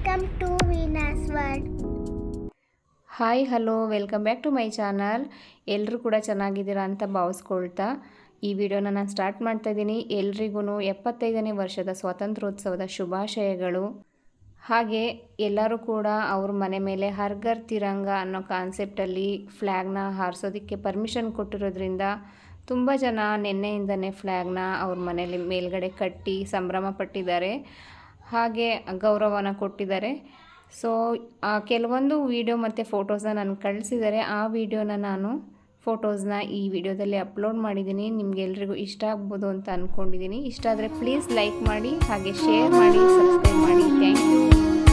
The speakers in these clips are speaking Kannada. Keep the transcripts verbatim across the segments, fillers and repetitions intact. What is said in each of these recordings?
Welcome to Veena's World. Hi hello welcome back to my channel. ಎಲ್ಲರೂ ಕೂಡ ಚೆನ್ನಾಗಿದ್ದೀರಾ ಅಂತ ಭಾವಿಸ್ಕೊಳ್ತಾ ಈ ವಿಡಿಯೋನ ನಾನು ಸ್ಟಾರ್ಟ್ ಮಾಡ್ತಾ ಇದ್ದೀನಿ. ಎಲ್ರಿಗೂ ಎಪ್ಪತ್ತೈದನೇ ವರ್ಷದ ಸ್ವಾತಂತ್ರ್ಯೋತ್ಸವದ ಶುಭಾಶಯಗಳು. ಹಾಗೆ ಎಲ್ಲರೂ ಕೂಡ ಅವ್ರ ಮನೆ ಮೇಲೆ ಹರ್ ಘರ್ ತಿರಂಗ ಅನ್ನೋ ಕಾನ್ಸೆಪ್ಟಲ್ಲಿ ಫ್ಲ್ಯಾಗ್ನ ಹಾರಿಸೋದಕ್ಕೆ ಪರ್ಮಿಷನ್ ಕೊಟ್ಟಿರೋದ್ರಿಂದ ತುಂಬ ಜನ ನಿನ್ನೆಯಿಂದನೇ ಫ್ಲ್ಯಾಗ್ನ ಅವ್ರ ಮನೇಲಿ ಮೇಲ್ಗಡೆ ಕಟ್ಟಿ ಸಂಭ್ರಮ ಪಟ್ಟಿದ್ದಾರೆ, ಹಾಗೆ ಗೌರವನ ಕೊಟ್ಟಿದ್ದಾರೆ. ಸೊ ಕೆಲವೊಂದು ವಿಡಿಯೋ ಮತ್ತು ಫೋಟೋಸ್ನ ನಾನು ಕಳಿಸಿದ್ದಾರೆ. ಆ ವಿಡಿಯೋನ ನಾನು ಫೋಟೋಸ್ನ ಈ ವಿಡಿಯೋದಲ್ಲಿ ಅಪ್ಲೋಡ್ ಮಾಡಿದ್ದೀನಿ. ನಿಮಗೆಲ್ರಿಗೂ ಇಷ್ಟ ಆಗ್ಬೋದು ಅಂತ ಅಂದ್ಕೊಂಡಿದ್ದೀನಿ. ಇಷ್ಟ ಆದರೆ ಪ್ಲೀಸ್ ಲೈಕ್ ಮಾಡಿ, ಹಾಗೆ ಶೇರ್ ಮಾಡಿ, ಸಬ್ಸ್ಕ್ರೈಬ್ ಮಾಡಿ. Thank you.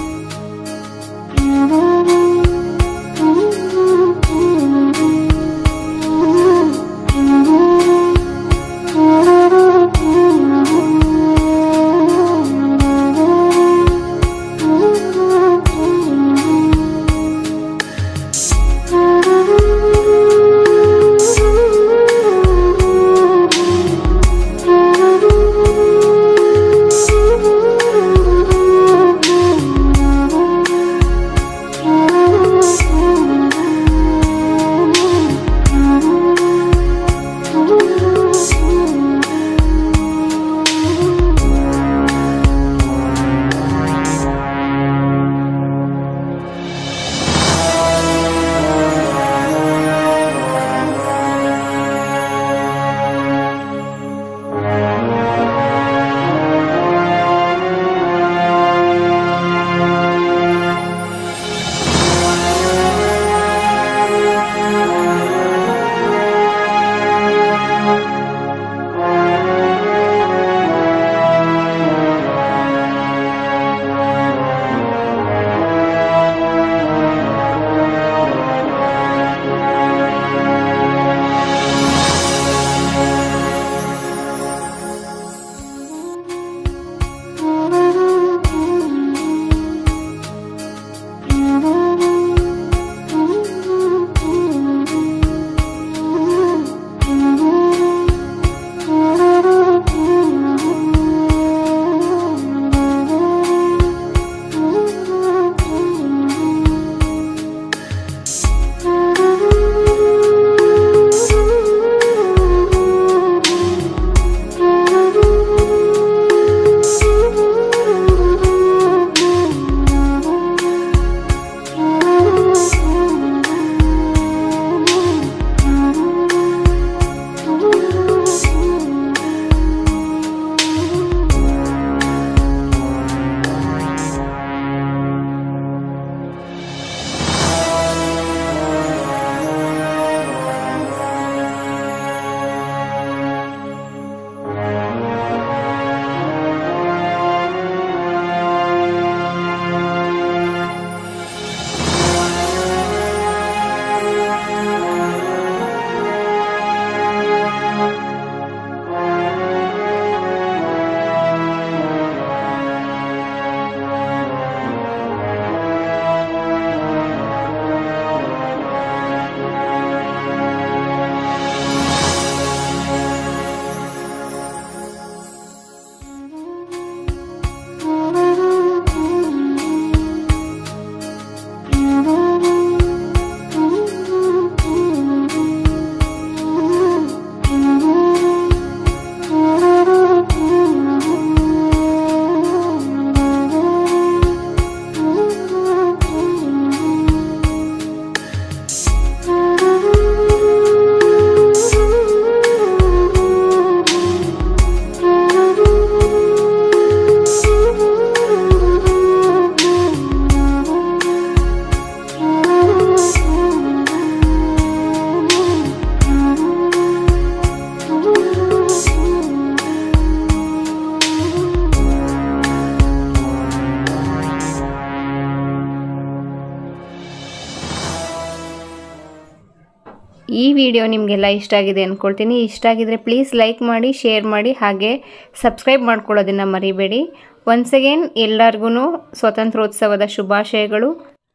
ಈ ವಿಡಿಯೋ ನಿಮಗೆಲ್ಲ ಇಷ್ಟ ಆಗಿದೆ ಅಂದ್ಕೊಳ್ತೀನಿ. ಇಷ್ಟ ಆಗಿದರೆ ಪ್ಲೀಸ್ ಲೈಕ್ ಮಾಡಿ, ಶೇರ್ ಮಾಡಿ, ಹಾಗೆ ಸಬ್ಸ್ಕ್ರೈಬ್ ಮಾಡ್ಕೊಳ್ಳೋದನ್ನು ಮರಿಬೇಡಿ. ಒನ್ಸ್ ಅಗೇನ್ ಎಲ್ಲರಿಗೂ ಸ್ವಾತಂತ್ರ್ಯೋತ್ಸವದ ಶುಭಾಶಯಗಳು.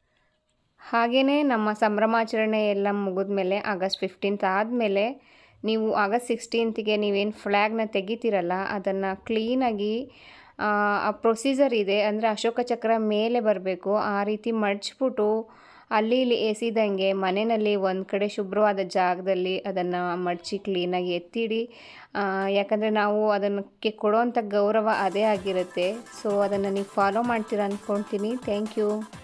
ಹಾಗೆಯೇ ನಮ್ಮ ಸಂಭ್ರಮಾಚರಣೆ ಎಲ್ಲ ಮುಗಿದ ಮೇಲೆ ಆಗಸ್ಟ್ ಫಿಫ್ಟೀನ್ತ್ ಆದಮೇಲೆ ನೀವು ಆಗಸ್ಟ್ ಸಿಕ್ಸ್ಟೀನ್ತ್ಗೆ ನೀವೇನು ಫ್ಲ್ಯಾಗ್ನ ತೆಗಿತೀರಲ್ಲ ಅದನ್ನು ಕ್ಲೀನಾಗಿ ಆ ಪ್ರೊಸೀಜರ್ ಇದೆ. ಅಂದರೆ ಅಶೋಕ ಚಕ್ರ ಮೇಲೆ ಬರಬೇಕು. ಆ ರೀತಿ ಮಡಚ್ಬಿಟ್ಟು ಅಲ್ಲಿ ಇಲ್ಲಿ ಎಸಿದಂಗೆ ಮನೆಯಲ್ಲಿ ಒಂದು ಕಡೆ ಶುಭ್ರವಾದ ಜಾಗದಲ್ಲಿ ಅದನ್ನು ಮಡಚಿ ಕ್ಲೀನಾಗಿ ಎತ್ತಿಡಿ. ಯಾಕಂದರೆ ನಾವು ಅದಕ್ಕೆ ಕೊಡೋವಂಥ ಗೌರವ ಅದೇ ಆಗಿರುತ್ತೆ. ಸೊ ಅದನ್ನು ನೀವು ಫಾಲೋ ಮಾಡ್ತೀರಾ ಅಂದ್ಕೊಳ್ತೀನಿ. Thank you.